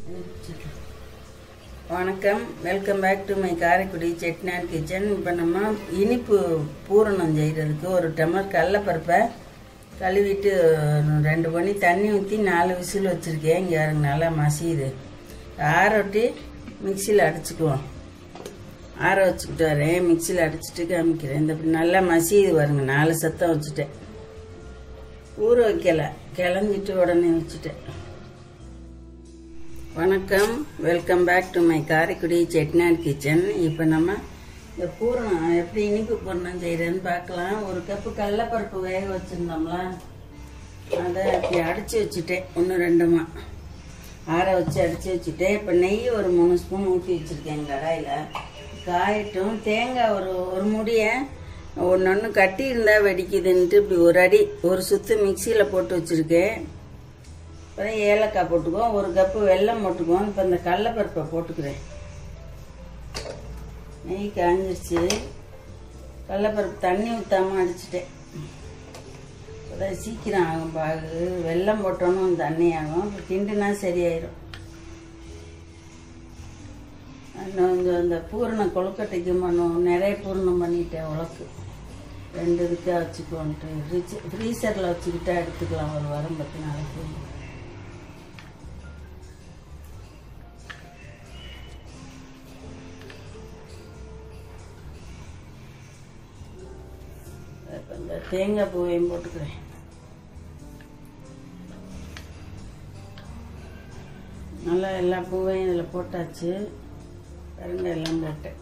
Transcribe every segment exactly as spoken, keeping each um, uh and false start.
வணக்கம், welcome back to my Karaikudi Chettinad kitchen. இப்போ நம்ம இனிப்பு பூரணம் செய்கிறதுக்கு ஒரு டம்ளர் கடலைப்பருப்பை கழுவிட்டு ரெண்டு மணி தண்ணி ஊற்றி நாலு விசில் வச்சுருக்கேன். இங்கே நல்லா மசியுது. ஆறொட்டி மிக்சியில் அடிச்சுக்குவோம். ஆற வச்சுக்கிட்டு வரேன், மிக்சியில் அடிச்சுட்டு காமிக்கிறேன். இந்த நல்லா மசியுது பாருங்க. நாலு சத்தம் வச்சுட்டேன், ஊற வைக்கலை, கிளஞ்சிட்டு உடனே வச்சுட்டேன். வணக்கம், welcome back to my Karaikudi Chettinad kitchen. இப்போ நம்ம இந்த பூரணம் எப்படி இனிப்பு பூரணம் செய்கிறேன்னு பார்க்கலாம். ஒரு கப்பு கடலைப்பருப்பு வேக வச்சுருந்தோம்ல, அதை அப்படி அடித்து வச்சுட்டேன். ஒன்று ரெண்டுமா ஆற வச்சு அடித்து வச்சுட்டேன். இப்போ நெய் ஒரு மூணு ஸ்பூன் ஊற்றி வச்சுருக்கேன் கடாயில். காயட்டும். தேங்காய் ஒரு ஒரு முடியை ஒன்று ஒன்று கட்டி இருந்தால் வெடிக்குதுன்ட்டு இப்படி ஒரு அடி ஒரு சுற்று மிக்சியில் போட்டு வச்சுருக்கேன். அப்புறம் ஏலக்காய் போட்டுக்குவோம், ஒரு கப்பு வெல்லம் போட்டுக்குவோம். இப்போ இந்த கடலைப்பருப்பை போட்டுக்கிறேன். நெய் காஞ்சிருச்சு. கடலைப்பருப்பு தண்ணி ஊற்றாமல் அடிச்சுட்டேன். அதான் சீக்கிரம் ஆகும் பாகு. வெல்லம் போட்டோன்னு தண்ணி ஆகும். இப்போ கிண்டுனா சரியாயிடும். கொஞ்சம் இந்த பூரணம் கொழுக்கட்டைக்கு பண்ணுவோம். நிறைய பூரணம் பண்ணிட்டேன். உலக்கு ரெண்டு இதுக்காக வச்சுக்கோன்ட்டு ஃப்ரிட்ஜ் ஃப்ரீசரில் வச்சுக்கிட்டா எடுத்துக்கலாம் ஒரு வாரம் பத்து நாளைக்கு. இப்போ இந்த தேங்காய் பூவையும் போட்டுக்கிறேன். நல்லா எல்லா பூவையும் இதில் போட்டாச்சு. கருங்க எல்லாம் போட்டேன்.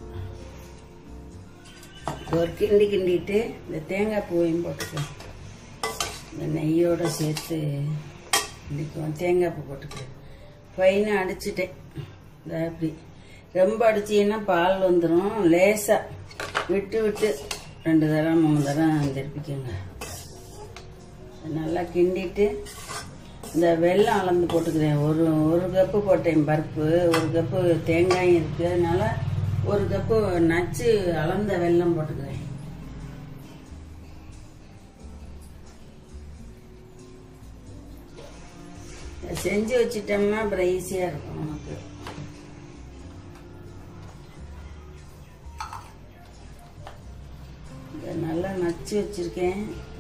ஒரு கிண்டி கிண்டிட்டு இந்த தேங்காய் பூவையும் போட்டுக்கிறேன். இந்த நெய்யோடு சேர்த்து கிண்டிக்குவோம். தேங்காய் பூ போட்டுக்கிறேன். ஃபைனாக அடிச்சுட்டேன். இந்த அப்படி ரொம்ப அடிச்சிங்கன்னா பால் வந்துடும். லேசாக விட்டு விட்டு ரெண்டு தரம் மூணு தரம் திருப்பிக்கோங்க. நல்லா கிண்டிட்டு இந்த வெல்லம் அளந்து போட்டுக்கிறேன். ஒரு ஒரு கப்பு போட்டேன் பருப்பு, ஒரு கப்பு தேங்காயும் இருக்குது. அதனால ஒரு கப்பு நச்சு அளந்த வெல்லம் போட்டுக்கிறேன். செஞ்சு வச்சிட்டோம்னா அப்புறம் ஈஸியாக இருக்கும் நமக்கு. நல்லா நச்சு வச்சிருக்கேன்.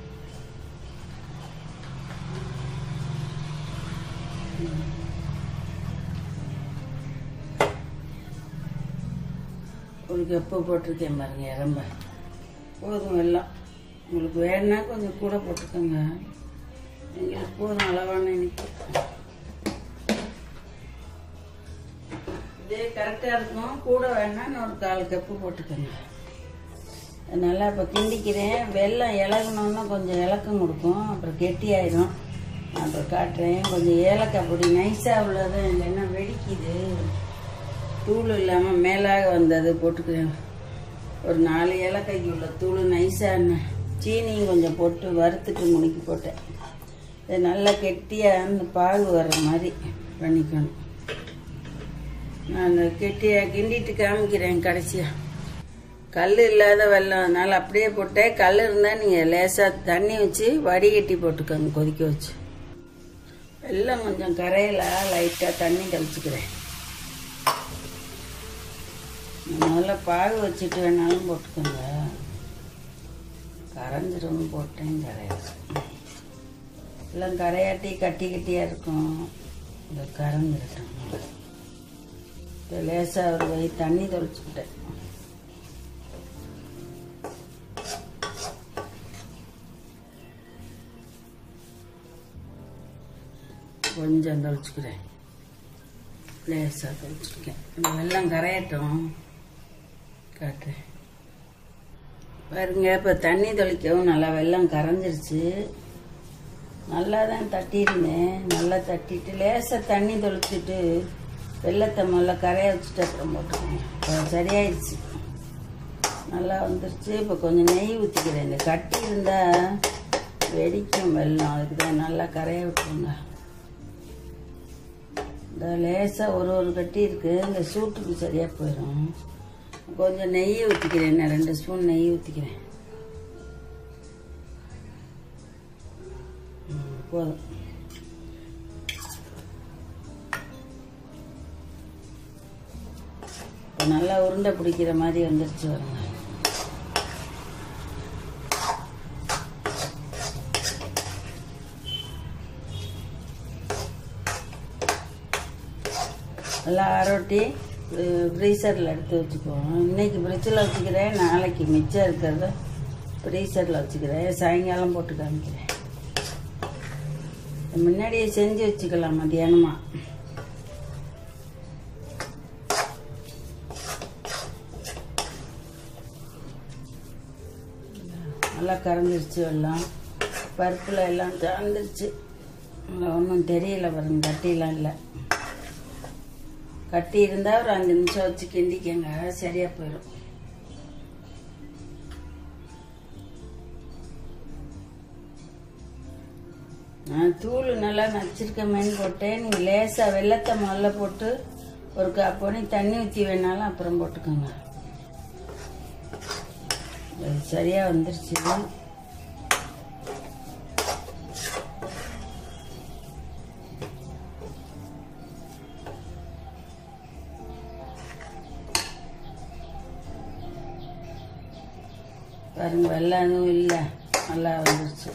ஒரு கப்பு போட்டிருக்கேன் பாருங்க. ரொம்ப போதும் வெல்லம். உங்களுக்கு வேணுன்னா கொஞ்சம் கூட போட்டுக்கோங்க. எங்களுக்கு போதும் அளவான இனிப்பு. இதே கரெக்டாக இருக்கும். கூட வேணா ஒரு கால் கப்பு போட்டுக்கோங்க. நல்லா இப்போ கிண்டிக்கிறேன். வெல்லம் இலகணுன்னா கொஞ்சம் இலக்கம் கொடுக்கும், அப்புறம் கெட்டியாயிடும். அப்புறம் காட்டுறேன். கொஞ்சம் ஏலக்காய் பொடி நைஸாக உள்ளது, இல்லைன்னா வெடிக்குது. தூள் இல்லாமல் மேலாக வந்தது போட்டுக்கிறேன். ஒரு நாலு ஏலக்காய்க்கு உள்ள தூள் நைஸாக சீனியும் கொஞ்சம் போட்டு வறுத்துட்டு முணுக்கி போட்டேன். இது நல்லா கெட்டியாக அந்த பாகு வர்ற மாதிரி பண்ணிக்கணும். நான் கெட்டியாக கிண்டிட்டு காமிக்கிறேன் கடைசியாக. கல் இல்லாத வெல்லம், அதனால் அப்படியே போட்டேன். கல் இருந்தால் நீங்கள் லேசாக தண்ணி வச்சு வடிகட்டி போட்டுக்கோங்க, கொதிக்க வச்சு. வெல்லம் கொஞ்சம் கரையில லைட்டாக தண்ணி தெளிச்சுக்கிறேன். முதல்ல பாகு வச்சுட்டு வேணாலும் போட்டுக்கோங்க. கரைஞ்சிரும் போட்டேன். கரையாது எல்லாம் கரையாட்டி கட்டி கட்டியாக இருக்கும். இந்த கரைஞ்சிருக்கேன். இப்போ லேசாக ஒரு கை தண்ணி தெளிச்சுக்கிட்டேன். கொஞ்சம் தெளிச்சுக்கிறேன். லேசாக தெளிச்சுருக்கேன். இந்த வெல்லம் கரையட்டும், காட்டுறேன் பாருங்க. இப்போ தண்ணி தெளிக்கவும் நல்லா வெல்லம் கரைஞ்சிருச்சு. நல்லா தான் தட்டியிருந்தேன். நல்லா தட்டிட்டு லேசாக தண்ணி தெளிச்சுட்டு வெல்லத்தை நல்லா கரைய வச்சுட்டு அப்புறம் போட்டுக்கோங்க. இப்போ சரியாயிடுச்சு, நல்லா வந்துருச்சு. இப்போ கொஞ்சம் நெய் ஊற்றிக்கிறேன். இந்த கட்டி இருந்தால் வெடிக்கும் வெல்லம், அதுக்கு தான் நல்லா கரைய விட்டுருங்க. இந்த லேசாக ஒரு ஒரு கட்டி இருக்குது. இந்த சூட்டுக்கு சரியாக போயிடும். கொஞ்சம் நெய் ஊற்றிக்கிறேன். நான் ரெண்டு ஸ்பூன் நெய் ஊற்றிக்கிறேன். போதும். நல்லா உருண்டை பிடிக்கிற மாதிரி வந்துருச்சு வருங்க. நல்லா ஆரோட்டி ஃப்ரீசரில் எடுத்து வச்சுக்குவோம். இன்றைக்கி ஃப்ரிட்ஜில் வச்சுக்கிறேன், நாளைக்கு மிச்சம் இருக்கிறத ஃப்ரீசரில் வச்சுக்கிறேன், சாயங்காலம் போட்டு காமிக்கிறேன். முன்னாடியே செஞ்சு வச்சுக்கலாம் மத்தியானமா. நல்லா கரைஞ்சிருச்சு, எல்லாம் பருப்பில் எல்லாம் சார்ந்துருச்சு. ஒன்றும் தெரியல பாருங்க, கட்டிலாம் இல்லை. கட்டி இருந்தால் ஒரு அஞ்சு நிமிஷம் வச்சு கிண்டிக்கங்க, சரியாக போயிடும். நான் தூள் நல்லா நச்சிருக்கமேன்னு போட்டேன். நீங்கள் லேசாக வெள்ளத்தை முதல்ல போட்டு ஒரு கால் பண்ணி தண்ணி ஊற்றி வேணாலும் அப்புறம் போட்டுக்கோங்க. அது சரியாக வந்துருச்சு. பாருங்க, வெள்ளம் எதுவும் இல்லை, நல்லா வந்துருச்சு.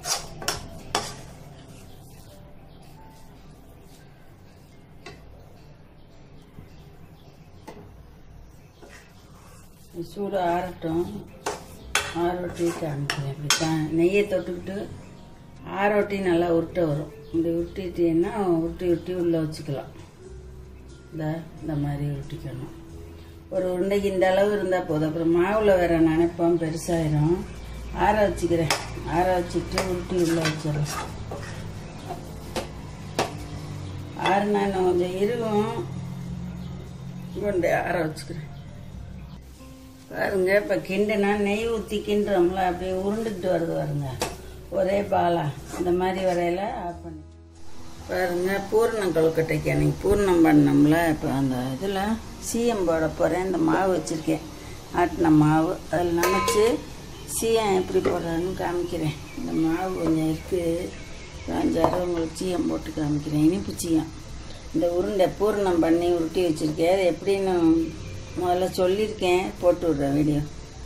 சூடு ஆறட்டும், ஆரோட்டி காமிக்கிறேன். இப்படி தான் நெய்யை தொட்டுக்கிட்டு ஆரோட்டி நல்லா உருட்டை வரும். இப்படி உருட்டிட்டீங்கன்னா உருட்டி உருட்டி உள்ளே வச்சுக்கலாம். இந்த இந்த மாதிரி உருட்டிக்கணும். ஒரு உருண்டைக்கு இந்த அளவு இருந்தால் போதும். அப்புறம் மாவில் வேற நினைப்போம், பெருசாயிரும். ஆற வச்சுக்கிறேன். ஆற வச்சுட்டு உருட்டி உள்ளே வச்சிடலாம். ஆறுனா இன்னும் கொஞ்சம் இருக்கும், கொண்டு ஆற வச்சுக்கிறேன். பாருங்க, இப்போ கிண்டுனா நெய் ஊற்றி கிண்டுறோம்ல, அப்படியே உருண்டுக்கிட்டு வருது பாருங்க, ஒரே பாலா. இந்த மாதிரி வரையில ஆஃப் பண்ணி பாருங்க. பூர்ணம் கொழுக்கட்டைக்கு அன்னைக்கு பூர்ணம் பண்ணோம்ல, இப்போ அந்த இதில் சீயம் போட போகிறேன். இந்த மாவு வச்சுருக்கேன், ஆட்டின மாவு. அதில் நினச்சி சீயம் எப்படி போடுறதுன்னு காமிக்கிறேன். இந்த மாவு கொஞ்சம் இருக்குது, அஞ்சாறு உங்களுக்கு சீயம் போட்டு காமிக்கிறேன். இனிப்பு சீயம். இந்த உருண்டை பூர்ணம் பண்ணி உருட்டி வச்சுருக்கேன். அது எப்படின்னு முதல்ல சொல்லியிருக்கேன், போட்டு விட்றேன் வீடியோ.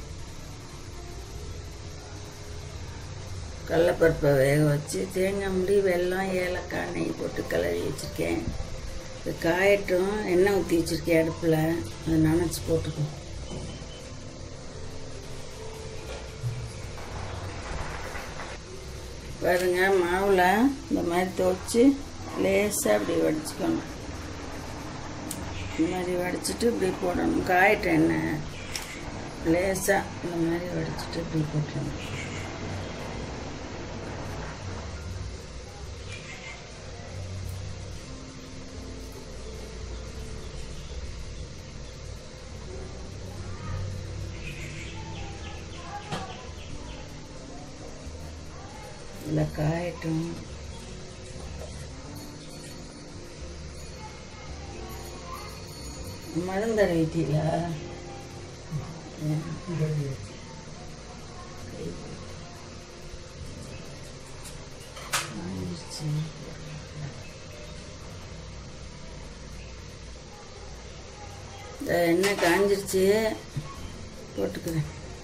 கடலைப்பருப்பை வேக வச்சு தேங்காய் முடி, வெல்லம், ஏலக்காய், நெய் போட்டு கிளறி வச்சுருக்கேன். இது காயட்டும். எண்ணெய் ஊற்றி வச்சுருக்கேன் அடுப்பில், அதை நனைச்சி போட்டுக்குவோம். பாருங்க, மாவில் இந்த மாதிரி துவச்சி லேசாக அப்படி வடிச்சுக்கணும். இந்த மாதிரி வடிச்சிட்டு இப்படி போடணும். காயிட்ட எண்ணெய் லேசாக இந்த மாதிரி வடிச்சிட்டு இப்படி போட்டுடணும். இல்லை காயட்டும். மருந்தரை வீட்டில எண்ணெய் காஞ்சிருச்சு, போட்டுக்கிறேன்.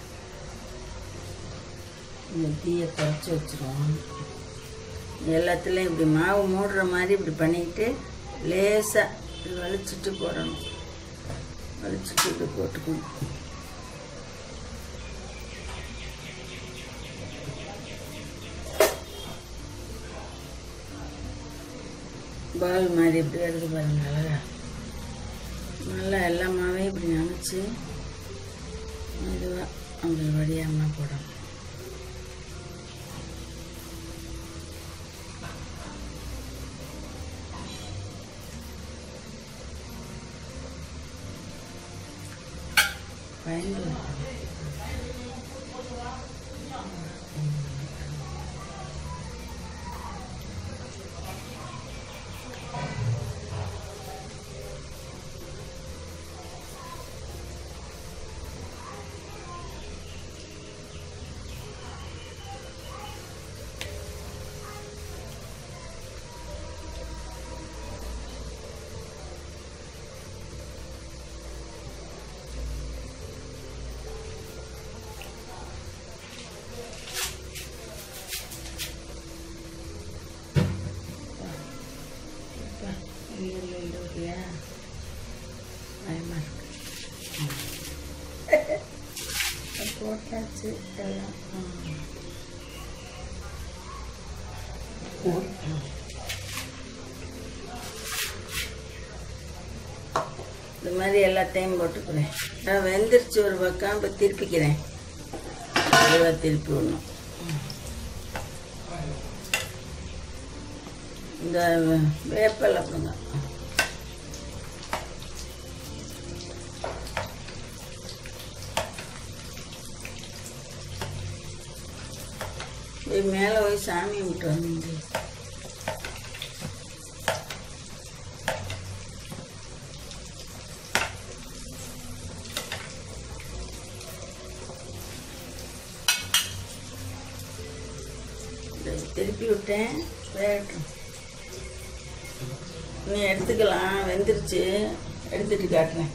இந்த தீயை குறைச்சி வச்சுருவோம். எல்லாத்துலேயும் இப்படி மாவு மூடுற மாதிரி இப்படி பண்ணிக்கிட்டு லேசாக இப்படி வலிச்சிட்டு போடணும். வலிச்சிட்டு இப்படி போட்டுக்கணும். பால் மாதிரி இப்படி வருது பாருங்க, அழகா. நல்லா எல்லா மாவையும் இப்படி நினச்சி மெதுவாக அப்படி வடியாமல் போடணும். பயன்படுத்த வச்சு விட்டுடலாம். இந்த மாதிரி எல்லாத்தையும் போட்டுக்கிறேன். நான் வெந்துருச்சு ஒரு பக்கம். இப்போ திருப்பிக்கிறேன். அதுவாக திருப்பி விடணும். இந்த வேப்பல் அப்படிங்க போய் மேலே போய் சாமி விட்டு வந்து திருப்பி விட்டேன். வேகட்டும். நீ எடுத்துக்கலாம். வெந்துருச்சு. எடுத்துட்டு காட்டுறேன்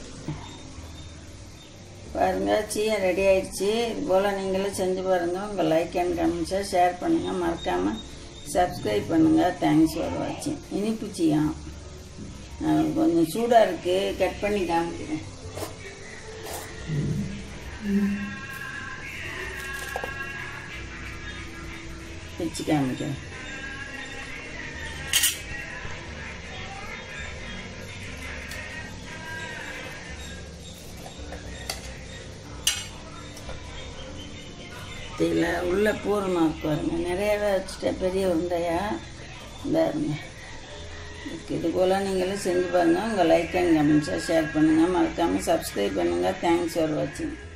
பாருங்கள். சீயம் ரெடி ஆயிடுச்சு. இது போல் நீங்களும் செஞ்சு பாருங்கள். உங்கள் லைக் அண்ட் கமெண்ட்ஸை ஷேர் பண்ணுங்கள். மறக்காமல் சப்ஸ்கிரைப் பண்ணுங்கள். தேங்க்ஸ் ஃபார் வாட்சிங். இனிப்பு சீயம் கொஞ்சம் சூடாக இருக்குது. கட் பண்ணி காமிக்கிறேன். வச்சு காமிக்கிறேன். இதில் உள்ள பூரணம் பாருங்க. நிறையவே வச்சுட்டேன். பெரிய உருண்டையா இந்த இது போல் நீங்களும் செஞ்சு பாருங்கள். உங்கள் லைக் அண்ட் கமெண்ட்ஸை ஷேர் பண்ணுங்கள். மறக்காமல் சப்ஸ்கிரைப் பண்ணுங்கள். தேங்க்ஸ் ஃபார் வாட்சிங்.